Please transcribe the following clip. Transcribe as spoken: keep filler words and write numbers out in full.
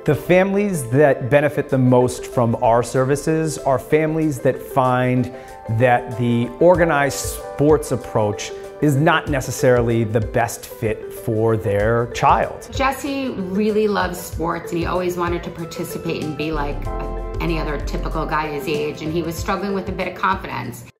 The families that benefit the most from our services are families that find that the organized sports approach is not necessarily the best fit for their child. Jesse really loves sports and he always wanted to participate and be like any other typical guy his age, and he was struggling with a bit of confidence.